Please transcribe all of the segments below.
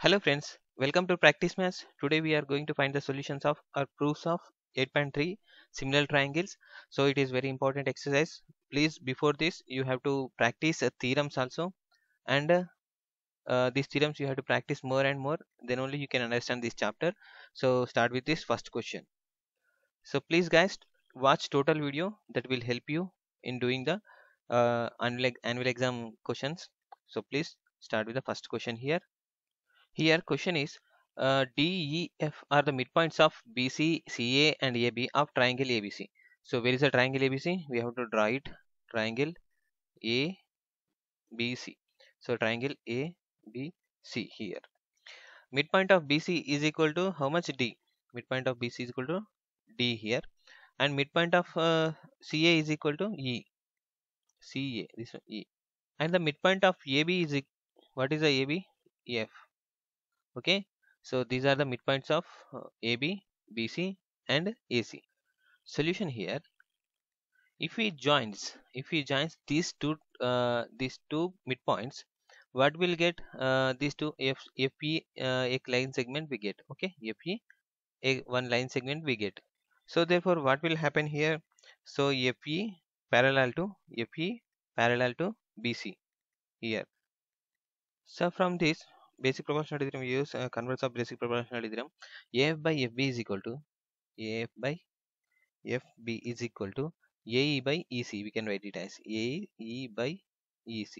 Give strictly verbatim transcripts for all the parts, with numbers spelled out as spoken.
Hello friends, welcome to Practice Maths. Today we are going to find the solutions of or proofs of eight point three similar triangles. So it is very important exercise. Please before this you have to practice uh, theorems also, and uh, uh, these theorems you have to practice more and more, then only you can understand this chapter. So start with this first question. So please guys watch total video, that will help you in doing the uh, annual, annual exam questions. So please start with the first question here. Here question is uh, D, E, F are the midpoints of B C, C A and A B of triangle A B C. So where is the triangle A B C? We have to draw it. Triangle A B C. So triangle A B C here. Midpoint of B C is equal to how much? D. Midpoint of B C is equal to D here. And midpoint of uh, C A is equal to E. C A. This one E. And the midpoint of A B is e- what is the A B? F. Okay, so these are the midpoints of uh, A B, B C and A C. Solution here, if we joins if we joins these two uh, these two midpoints, what will get uh, these two F, F E uh, a line segment we get. Okay, F E a one line segment we get. So therefore what will happen here? So F E parallel to F E parallel to B C here. So from this basic proportionality theorem, we use uh, converse of basic proportionality theorem. A F by F B is equal to A F by F B is equal to A E by E C. We can write it as A E by E C.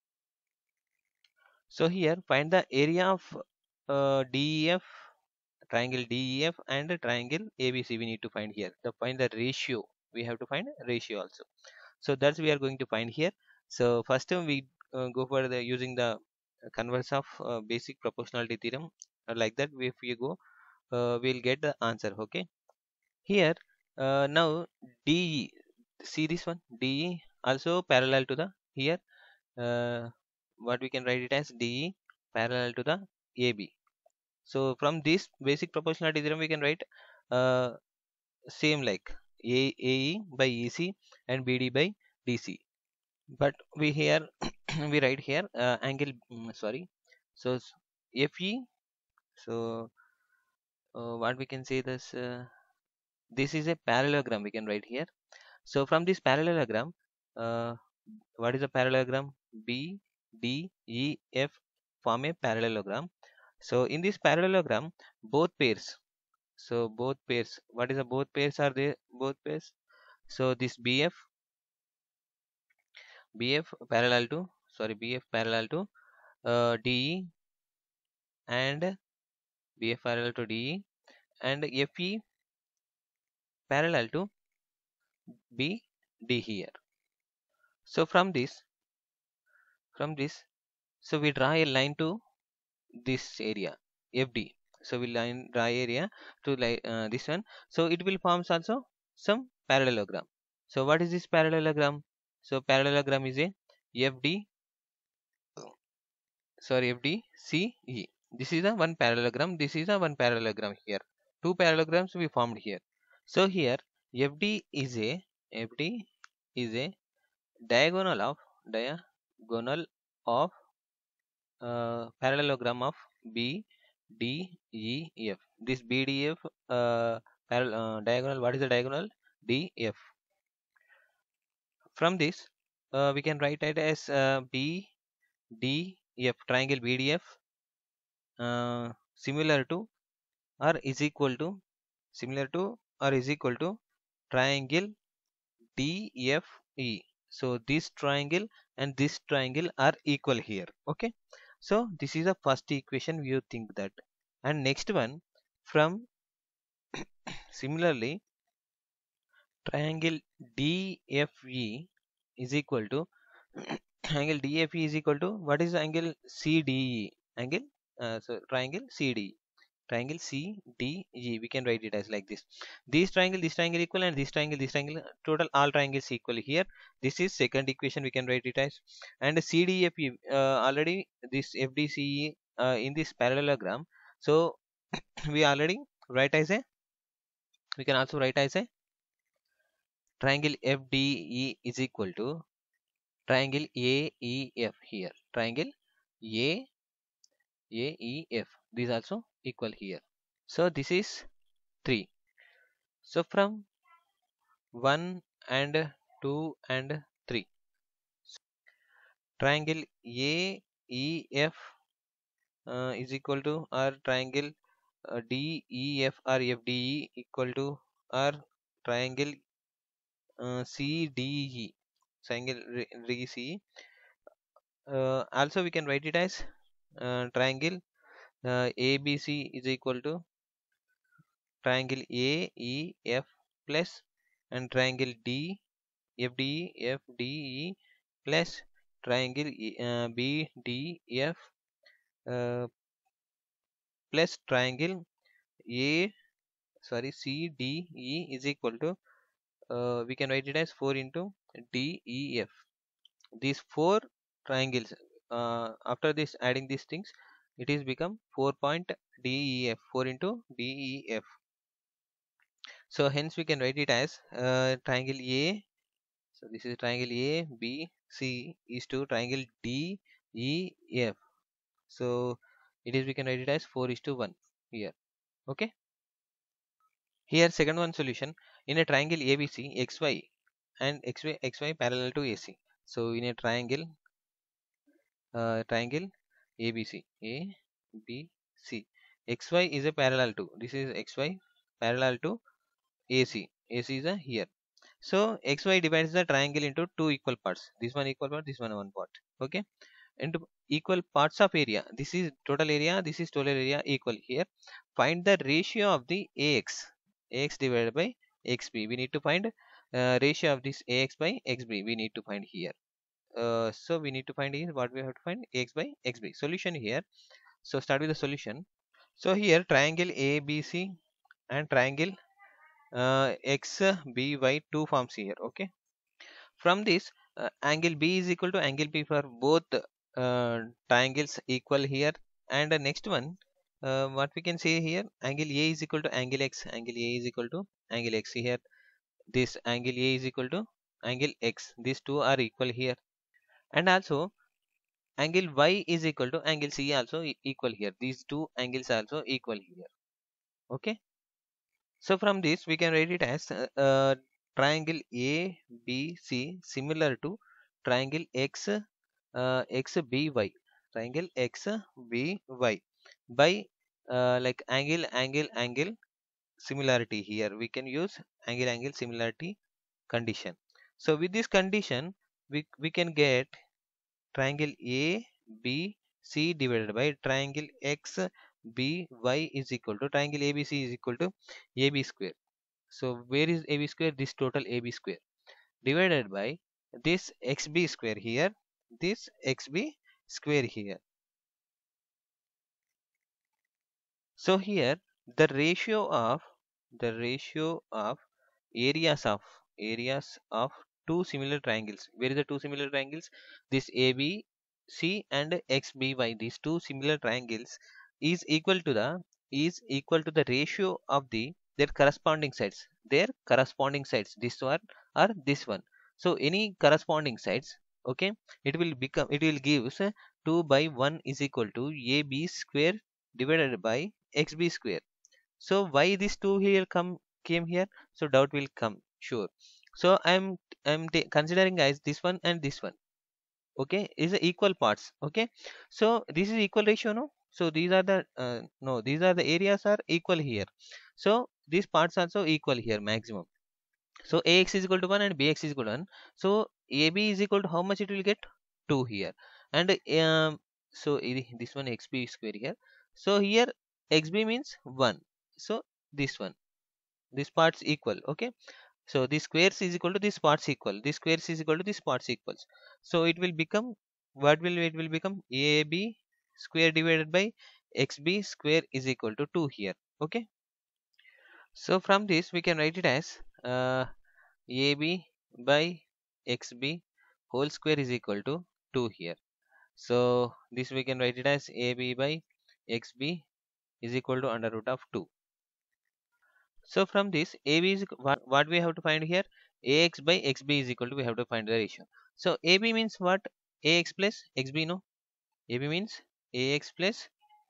So here find the area of uh, D E F, triangle D E F and triangle A B C. We need to find here. To find the ratio, we have to find ratio also. So that's we are going to find here. So first time we uh, go for the using the converse of uh, basic proportionality theorem. Uh, like that, if we go, uh, we'll get the answer. Okay. Here uh, now D E, see this one D E also parallel to the here, uh, what we can write it as D E parallel to the A B. So from this basic proportionality theorem we can write uh, same like A AE by E C and B D by D C. But we here we write here uh, angle mm, sorry. So s- F E, so uh, what we can say this uh, this is a parallelogram we can write here. So from this parallelogram, uh, what is a parallelogram? B, D, E, F form a parallelogram. So in this parallelogram, both pairs. So both pairs. What is the both pairs are there? Both pairs. So this B F, B F parallel to sorry B F parallel to uh, D E and B F parallel to D E and F E parallel to B D here. So from this, from this, so we draw a line to this area F D. So we line draw area to like uh, this one. So it will forms also some parallelogram. So what is this parallelogram? So parallelogram is a F D, sorry F D C E. This is a one parallelogram. This is a one parallelogram here. Two parallelograms we formed here. So here F D is a F D is a diagonal of diagonal of uh, parallelogram of B D E F. This B D F uh, paral uh, diagonal. What is the diagonal? D F. From this, uh, we can write it as uh, B D F triangle B D F uh, similar to or is equal to similar to or is equal to triangle D F E. So this triangle and this triangle are equal here. Okay. So this is the first equation you think that. And next one, from similarly triangle D F E is equal to angle D F E is equal to what is the angle C D E? Angle uh, so triangle C D E. Triangle C D E, we can write it as like this. This triangle, this triangle equal, and this triangle, this triangle, total all triangles equal here. This is second equation, we can write it as. And C D F E, uh, already this F D C E uh, in this parallelogram. So we already write as a, we can also write as a triangle F D E is equal to triangle A E F here. Triangle A A E F. This also equal here. So this is three. So from one and two and three, triangle A E F uh, is equal to, or triangle uh, D E F or F D E equal to, or triangle uh, C D E, triangle D C E. Uh, also we can write it as uh, triangle uh, A B C is equal to triangle A E F plus, and triangle D F D E F D E plus triangle E- uh, B D F uh, plus triangle A, sorry, C D E is equal to, uh, we can write it as four into D E F. These four triangles, uh, after this adding these things, it is become four point D E F, four into D E F. So hence we can write it as uh, triangle A. So this is triangle A B C is to triangle D E F. So it is, we can write it as four is to one here. Okay. Here second one solution, in a triangle A B C, X Y and X Y X Y parallel to A C. So in a triangle uh, triangle A B C, A B C, X Y is a parallel to, this is X Y parallel to A C. A C is a here. So X Y divides the triangle into two equal parts. This one equal part, this one one part. Okay. Into equal parts of area. This is total area, this is total area equal here. Find the ratio of the A X. A X divided by X B. We need to find uh, ratio of this A X by X B. We need to find here. Uh, so we need to find is what we have to find, A X by X B. Solution here. So start with the solution. So here triangle A B C and triangle uh, X B Y, two forms here. Okay. From this uh, angle B is equal to angle P for both uh, triangles equal here. And the next one, uh, what we can say here, angle A is equal to angle X. Angle A is equal to angle X here. This angle A is equal to angle X. These two are equal here. And also angle Y is equal to angle C also e- equal here. These two angles are also equal here. Okay. So from this we can write it as uh, uh, triangle A B C similar to triangle X uh, X B Y, triangle X B Y by uh, like angle angle angle similarity. Here we can use angle angle similarity condition. So with this condition we we can get triangle A B C divided by triangle X B Y is equal to triangle A B C is equal to A B square. So where is A B square? This total A B square divided by this X B square here, this X B square here. So here the ratio of the ratio of areas of areas of two similar triangles. Where is the two similar triangles? This A B C and X B Y. These two similar triangles is equal to the is equal to the ratio of the their corresponding sides. Their corresponding sides. This one or this one. So any corresponding sides. Okay, it will become it will gives uh, two by one is equal to A B square divided by X B square. So why these two here come came here? So doubt will come sure. So i'm i'm ta- considering guys this one and this one. Okay, is a equal parts. Okay, so this is equal ratio, no? So these are the uh, no, these are the areas are equal here. So these parts also equal here maximum. So ax is equal to one and bx is equal to one. So ab is equal to how much it will get? two here. And um, so i- this one xb square here. So here xb means one. So this one, this parts equal. Okay, so this squares is equal to this parts equal, this squares is equal to this parts equals. So it will become, what will it will become, ab square divided by xb square is equal to two here. Okay, so from this we can write it as uh, ab by xb whole square is equal to two here. So this we can write it as ab by xb is equal to under root of two. So from this A B is equ- what, what we have to find here, A X by X B is equal to, we have to find the ratio. So A B means what? A X plus X B, no? A B means A X plus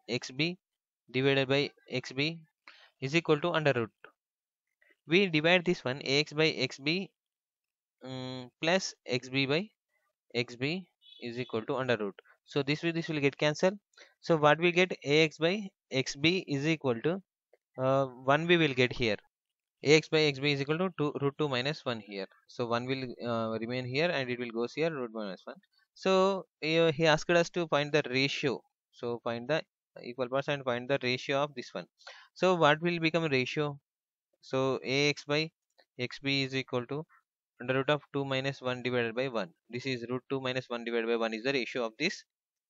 xb divided by xb is equal to under root. We divide this one ax by xb um, plus xb by xb is equal to under root. So this will this will get cancelled. So what we get, ax by xb is equal to uh, one we will get here. Ax by xb is equal to two, root two minus one here. So one will uh, remain here and it will goes here root minus one. So uh, he asked us to find the ratio. So find the equal parts and find the ratio of this one. So what will become ratio? So ax by xb is equal to under root of two minus one divided by one. This is root two minus one divided by one is the ratio of this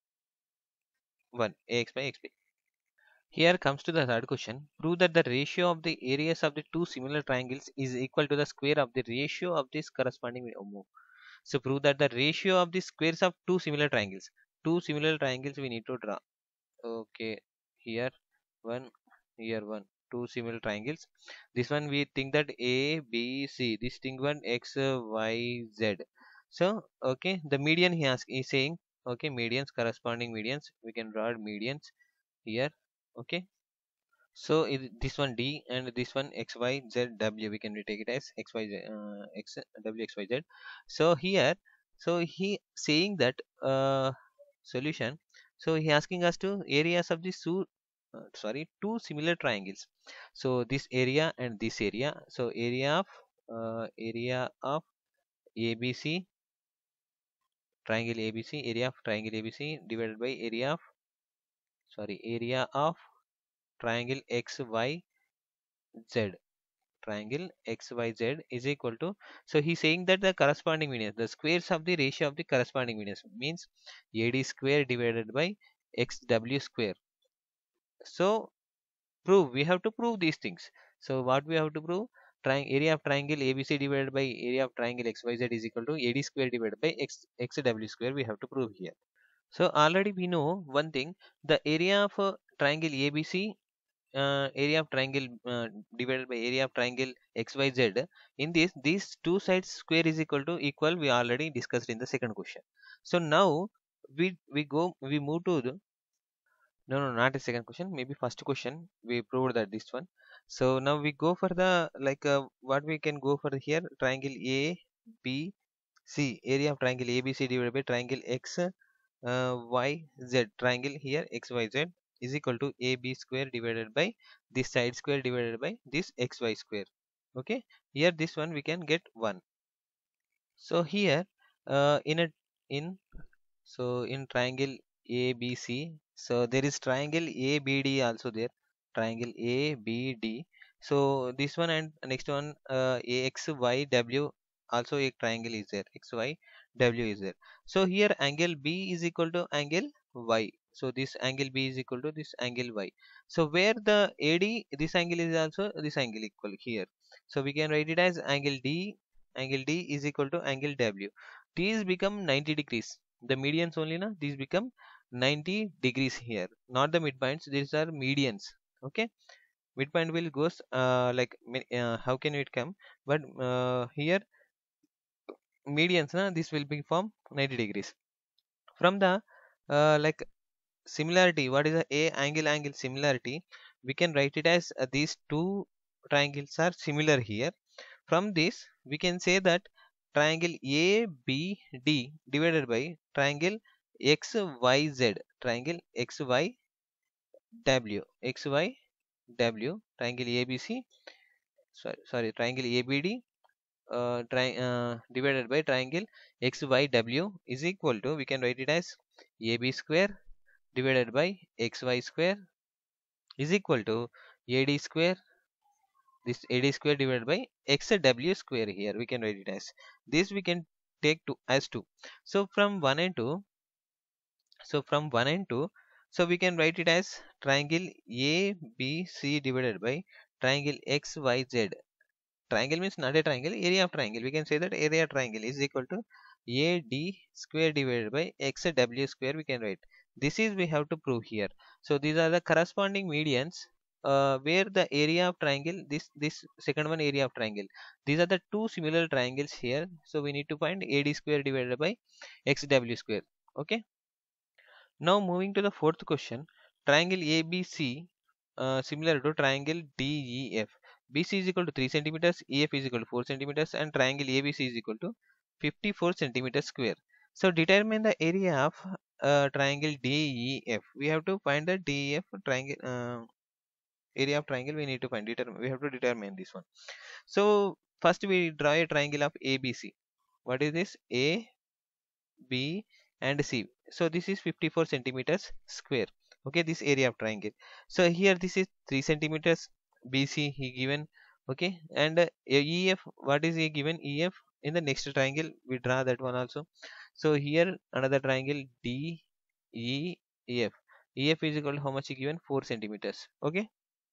one, ax by xb. Here comes to the third question. Prove that the ratio of the areas of the two similar triangles is equal to the square of the ratio of this corresponding. Oh, so prove that the ratio of the squares of two similar triangles. Two similar triangles we need to draw. Okay, here one, here one. Two similar triangles. This one we think that A, B, C. This thing one X, Y, Z. So okay, the median he ask is saying okay medians, corresponding medians. We can draw medians here. Okay. So is this one D and this one X Y Z W, we can retake it as X Y Z uh, X W X Y Z. So here, so he saying that uh, solution. So he asking us to areas of the two uh, sorry two similar triangles. So this area and this area. So area of uh, area of A B C, triangle A B C, area of triangle A B C divided by area of sorry area of triangle X Y Z, triangle xyz is equal to, so he's saying that the corresponding medians, the squares of the ratio of the corresponding medians means ad square divided by xw square. So prove, we have to prove these things. So what we have to prove, triangle area of triangle abc divided by area of triangle xyz is equal to ad square divided by x xw square, we have to prove here. So already we know one thing, the area of a triangle abc, uh, area of triangle uh, divided by area of triangle xyz, in this these two sides square is equal to equal, we already discussed in the second question. So now we we go we move to the, no no not a second question, maybe first question we proved that this one. So now we go for the like uh, what we can go for here, triangle a b c, area of triangle abc divided by triangle x uh, y z, triangle here x y z is equal to ab square divided by this side square divided by this xy square. Okay, here this one we can get one. So here uh, in a in so in triangle abc, so there is triangle abd also there, triangle abd. So this one and next one uh, axyw, also a triangle is there, xyw is there. So here angle b is equal to angle y, so this angle b is equal to this angle y. So where the ad, this angle is also this angle equal here, so we can write it as angle d, angle d is equal to angle w. These become ninety degrees, the medians only na, these become ninety degrees here, not the midpoints, these are medians. Okay, midpoint will goes uh, like mi- uh, how can it come, but uh, here medians na, this will be from ninety degrees. From the uh, like similarity, what is the a angle angle similarity, we can write it as uh, these two triangles are similar here. From this we can say that triangle A B D divided by triangle X Y Z, triangle X Y W, X Y W, triangle A B C, sorry, sorry triangle A B D uh, tri uh, divided by triangle X Y W is equal to, we can write it as A B square divided by X Y square is equal to A D square, this A D square divided by X W square, here we can write it as this, we can take two as two. So from one and two, so from one and two, so we can write it as triangle A B C divided by triangle X Y Z. Triangle means not a triangle, area of triangle, we can say that area of triangle is equal to A D square divided by X W square, we can write. This is we have to prove here. So these are the corresponding medians uh, where the area of triangle, this this second one area of triangle, these are the two similar triangles here. So we need to find A D square divided by X W square. Okay, now moving to the fourth question. triangle A B C uh, similar to triangle D E F. B C is equal to three centimeters, E F is equal to four centimeters, and triangle A B C is equal to fifty-four centimeters square. So determine the area of uh, triangle D E F. We have to find the D E F triangle uh, area of triangle. We need to find determine. We have to determine this one. So first we draw a triangle of A B C. What is this? A B and C. So this is fifty-four centimeters square. Okay, this area of triangle. So here this is three centimeters. B C he given. Okay, and uh, E F, what is he given? E F in the next triangle we draw that one also. So here another triangle D E F. E F is equal to how much he given? four centimeters. Okay.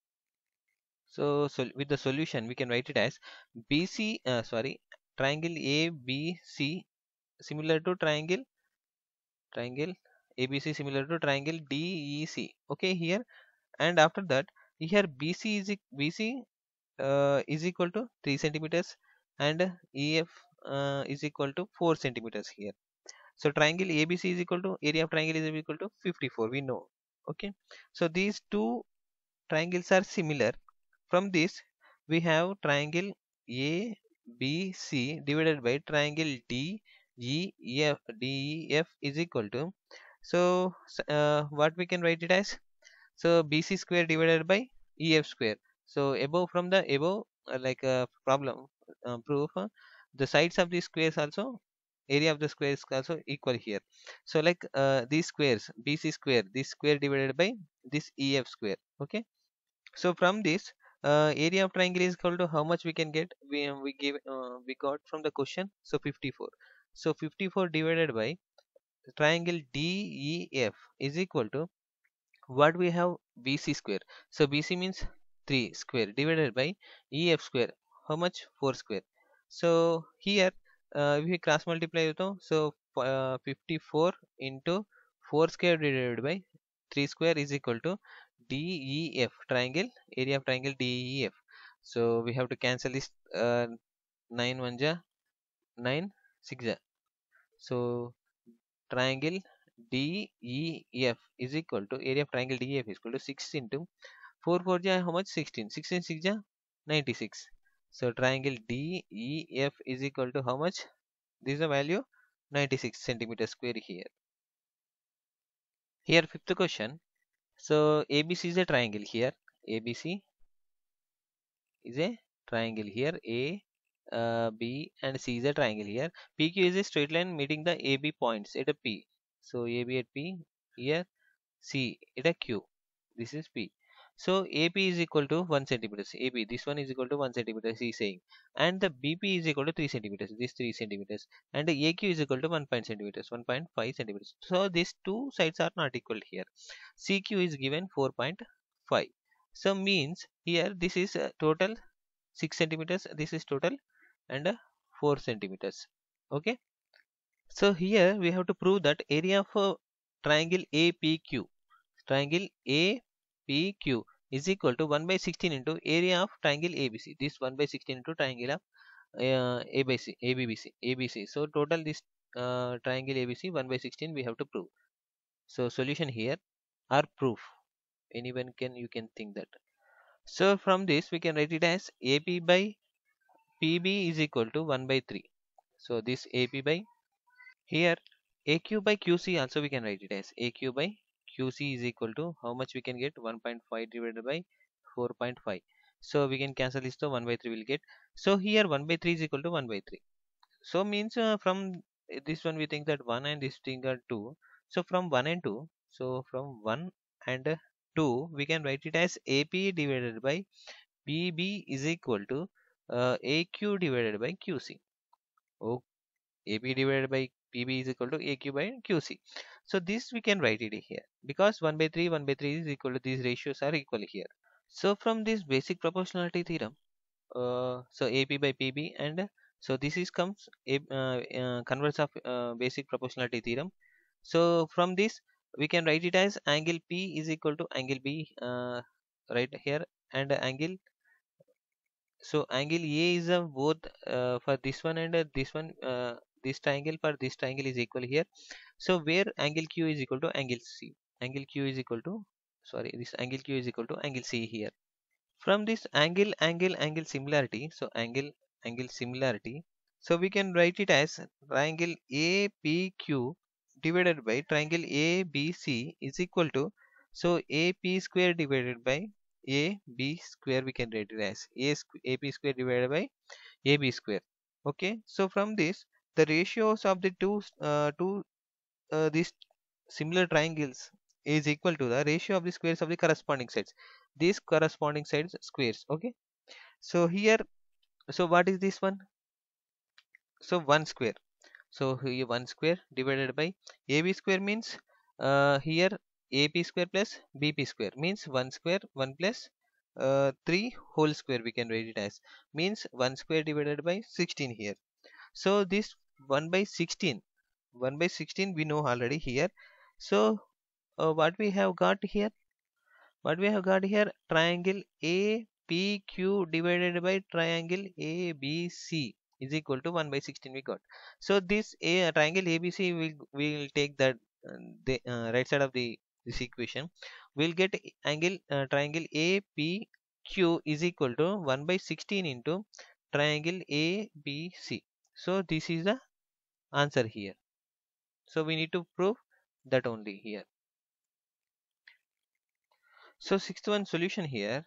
So, so with the solution we can write it as B C uh, sorry, triangle A B C similar to triangle triangle A B C similar to triangle D E C. Okay, here, and after that here B C is e- B C uh, is equal to three centimeters, and E F uh, is equal to four centimeters here. So triangle A B C is equal to area of triangle is equal to fifty-four, we know. Okay, so these two triangles are similar. From this we have triangle A B C divided by triangle D E F. D E F is equal to, so s- uh, what we can write it as, so B C square divided by E F square. So above, from the above uh, like a problem uh, proof, uh, the sides of the squares also, area of the square is also equal here. So like uh, these squares, B C square, this square divided by this E F square. Okay, so from this uh, area of triangle is equal to how much we can get, we uh, we give uh, we got from the question, so fifty-four. So fifty-four divided by triangle D E F is equal to what we have, B C square. So B C means three square divided by E F square, how much? four square. So here uh, if we cross multiply it, so uh, fifty-four into four square divided by three square is equal to D E F, triangle, area of triangle D E F. So we have to cancel this uh, nine one ja nine, six ja. So triangle D E F is equal to, area of triangle D E F is equal to six into four four ja how much? sixteen. sixteen six ja ninety-six. So triangle D E F is equal to how much? This is the value, ninety-six centimeter square here. Here fifth question. So A B C is a triangle here. A B C is a triangle here. A uh, B and C is a triangle here. P Q is a straight line meeting the A B points at a P. So A B at P here, C at a Q. This is P. So A P is equal to one centimeters. A B, this one is equal to one centimeter, he is saying. And the B P is equal to three centimeters. This three centimeters. And the A Q is equal to one point centimeters. one point five centimeters. So these two sides are not equal here. C Q is given four point five. So means here this is uh, total six centimeters. This is total and uh, four centimeters. Okay. So here we have to prove that area of a triangle A P Q, triangle A P Q is equal to one by sixteen into area of triangle A B C. This one by sixteen into triangle of uh, A by C, A B B C, A B C. So total this uh, triangle A B C one by sixteen we have to prove. So solution here or proof. Anyone can, you can think that. So from this we can write it as A P by P B is equal to one by three. So this A P by, here A Q by Q C also we can write it as A Q by Q C is equal to how much we can get, one point five divided by four point five. So we can cancel this, to one by three will get. So here one by three is equal to one by three. So means uh, from this one we think that one and this thing are two. So from one and two, so from one and uh, two we can write it as A P divided by P B is equal to uh, A Q divided by Q C. Oh, A P divided by P B is equal to A Q by Q C. So this we can write it here because one by three, one by three is equal to, these ratios are equal here. So from this basic proportionality theorem, uh, so A P by P B, and uh, so this is comes a uh, uh, converse of uh, basic proportionality theorem. So from this we can write it as angle P is equal to angle B uh, right here, and angle, so angle A is uh, both uh, for this one and uh, this one, uh, this triangle for this triangle is equal here. So where angle Q is equal to angle C, angle Q is equal to, sorry, this angle Q is equal to angle C here. From this angle, angle, angle similarity, so angle, angle similarity, so we can write it as triangle A P Q divided by triangle A B C is equal to, so A P square divided by A B square, we can write it as A squ A P square divided by A B square. Okay, so from this, the ratios of the two uh, two uh, these similar triangles is equal to the ratio of the squares of the corresponding sides, these corresponding sides squares. Okay, so here, so what is this one? So one square, so here one square divided by A B square means uh, here A P square plus B P square means one square, one plus uh, three whole square, we can write it as, means one square divided by sixteen here. So this one by sixteen, one by sixteen we know already here. So uh, what we have got here, what we have got here, triangle A P Q divided by triangle A B C is equal to one by sixteen we got. So this a triangle A B C will will take that uh, the uh, right side of the this equation, we'll get angle uh, triangle A P Q is equal to one by sixteen into triangle A B C. So this is the answer here. So we need to prove that only here. So sixth one solution here.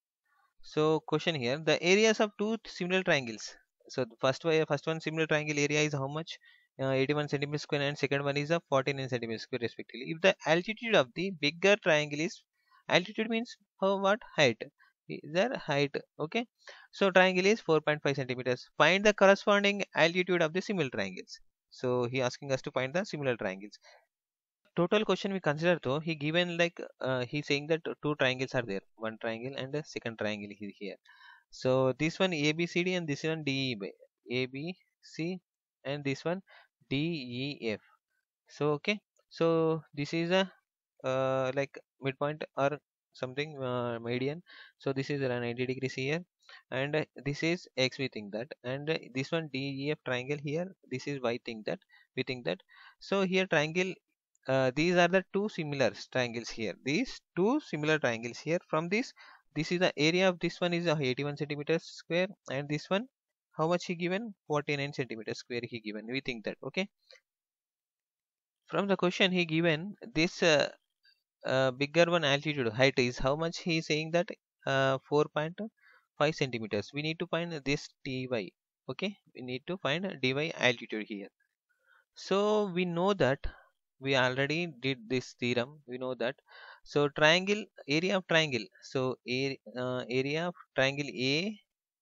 So question here, the areas of two similar triangles. So the first way, first one similar triangle area is how much? Uh, eighty-one centimeter square, and second one is a forty-nine centimeter square respectively. If the altitude of the bigger triangle is, altitude means how, what height? Is there height? Okay. So triangle is four point five centimeters. Find the corresponding altitude of the similar triangles. So he asking us to find the similar triangles. Total question we consider though, he given like uh, he saying that two triangles are there, one triangle and a second triangle is here. So this one A B C D and this one D E B, A B C and this one D E F. So okay, so this is a uh, like midpoint or something uh, median. So this is around ninety degrees here, and uh, this is X, we think that, and uh, this one D E F triangle here, this is Y, think that, we think that. So here triangle, uh, these are the two similar triangles here, these two similar triangles here. From this, this is the area of this one is uh, eighty-one centimeters square, and this one how much he given, forty-nine centimeters square he given, we think that. Okay, from the question he given this uh, uh, bigger one altitude height is how much, he is saying that uh, four point five centimeters, we need to find this dy. Okay, we need to find dy altitude here. So we know that we already did this theorem, we know that. So triangle, area of triangle, so a, uh, area of triangle A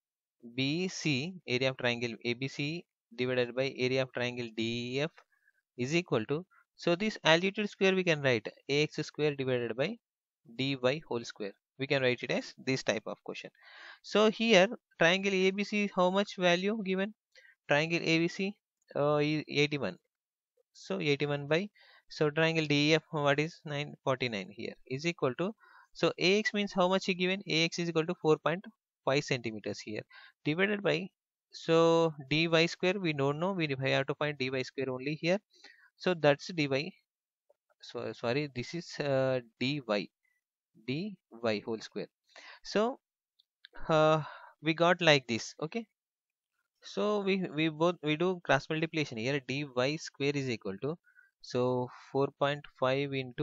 B C, area of triangle A B C divided by area of triangle D E F is equal to, so this altitude square we can write ax square divided by dy whole square, we can write it as this type of question. So here triangle A B C, how much value given, triangle A B C uh, is eighty-one, so eighty-one by, so triangle D E F what is nine forty-nine here is equal to, so ax means how much he given, ax is equal to four point five centimeters here divided by, so dy square we don't know, we have to find dy square only here. So that's dy, so sorry, this is uh, dy, dy whole square. So uh, we got like this. Okay, so we we both we do cross multiplication here, dy square is equal to, so four point five into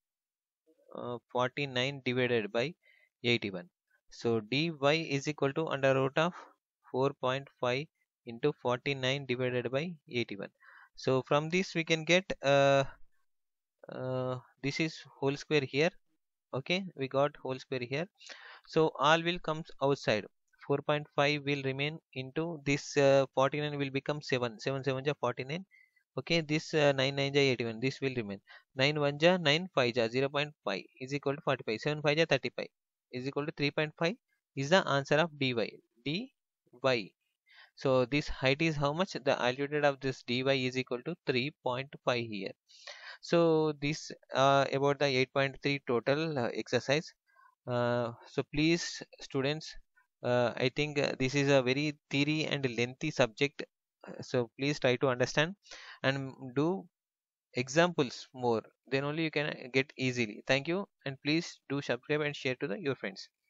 uh, forty-nine divided by eighty-one. So dy is equal to under root of four point five into forty-nine divided by eighty-one. So from this we can get uh, uh, this is whole square here. Okay, we got whole square here. So all will comes outside, four point five will remain into this uh, forty-nine will become seven, seven seven ja forty-nine. Okay, this uh, nine nine ja eighty-one, this will remain, nine one ja nine, five ja zero point five is equal to forty-five, seven five ja thirty-five is equal to three point five is the answer of dy, dy. So this height is how much, the altitude of this dy is equal to three point five here. So this uh, about the eight point three total uh, exercise. Uh, so please students, uh, I think uh, this is a very theory and lengthy subject, uh, so please try to understand and do examples more, then only you can uh, get easily. Thank you, and please do subscribe and share to the, your friends.